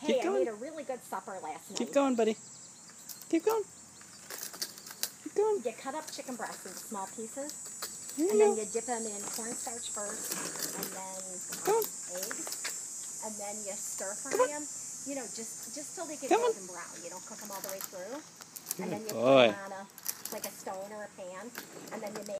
Hey, I made a really good supper last night. Keep going, buddy. Keep going. Keep going. You cut up chicken breasts into small pieces, Here and you then go. you dip them in cornstarch first, and then eggs, and then you stir fry them. You know, just till they get golden brown. You don't cook them all the way through, and then you put them on a stone or a pan, and then you make